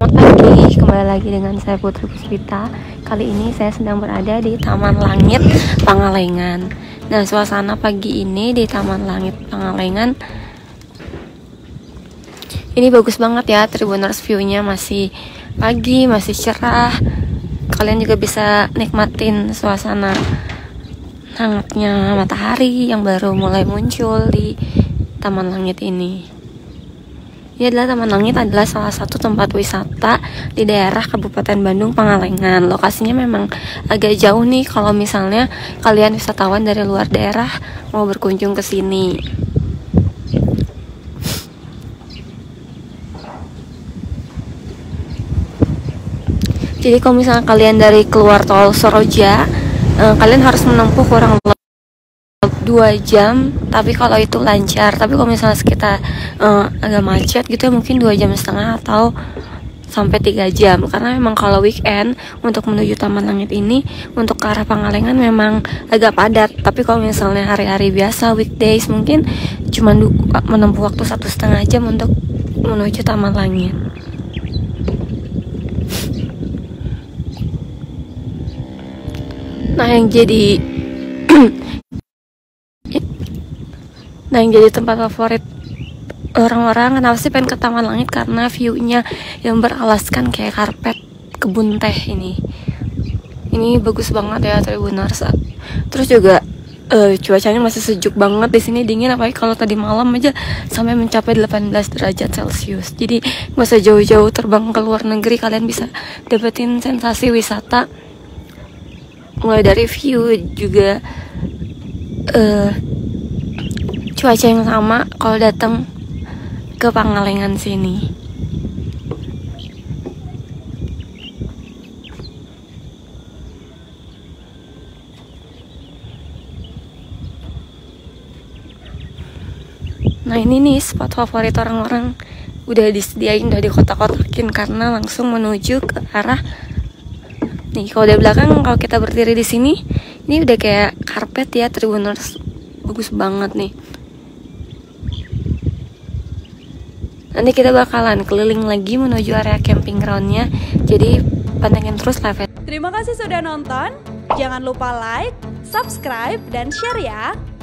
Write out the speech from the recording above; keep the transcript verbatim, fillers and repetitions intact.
Selamat pagi, kembali lagi dengan saya Putri Puspita. Kali ini saya sedang berada di Taman Langit Pangalengan. Nah, suasana pagi ini di Taman Langit Pangalengan ini bagus banget ya, Tribuners, view-nya masih pagi, masih cerah. Kalian juga bisa nikmatin suasana hangatnya matahari yang baru mulai muncul di Taman Langit ini. Ini adalah Taman Langit adalah salah satu tempat wisata di daerah Kabupaten Bandung Pangalengan. Lokasinya memang agak jauh nih kalau misalnya kalian wisatawan dari luar daerah mau berkunjung ke sini. Jadi kalau misalnya kalian dari keluar tol Soroja, eh, kalian harus menempuh kurang lebih dua jam, tapi kalau itu lancar. Tapi kalau misalnya sekitar uh, agak macet gitu ya, mungkin dua jam setengah atau sampai tiga jam. Karena memang kalau weekend untuk menuju Taman Langit ini untuk ke arah Pangalengan memang agak padat. Tapi kalau misalnya hari-hari biasa, weekdays, mungkin cuma menempuh waktu satu setengah jam untuk menuju Taman Langit. Nah, yang jadi Nah, yang jadi tempat favorit orang-orang kenapa sih pengen ke Taman Langit? Karena view-nya yang beralaskan kayak karpet kebun teh ini. Ini bagus banget ya, Tribuners. Terus juga uh, cuacanya masih sejuk banget di sini, dingin, apalagi kalau tadi malam aja sampai mencapai delapan belas derajat Celcius. Jadi nggak usah jauh-jauh terbang ke luar negeri, kalian bisa dapetin sensasi wisata mulai dari view juga uh, cuaca yang sama kalau datang ke Pangalengan sini. Nah, ini nih spot favorit orang-orang, udah disediain, udah dikotak-kotakin karena langsung menuju ke arah nih. Kalau dari belakang, kalau kita berdiri di sini, ini udah kayak karpet ya, Tribuners, bagus banget nih. Nanti kita bakalan keliling lagi menuju area camping groundnya. Jadi pantengin terus live. Terima kasih sudah nonton. Jangan lupa like, subscribe, dan share ya.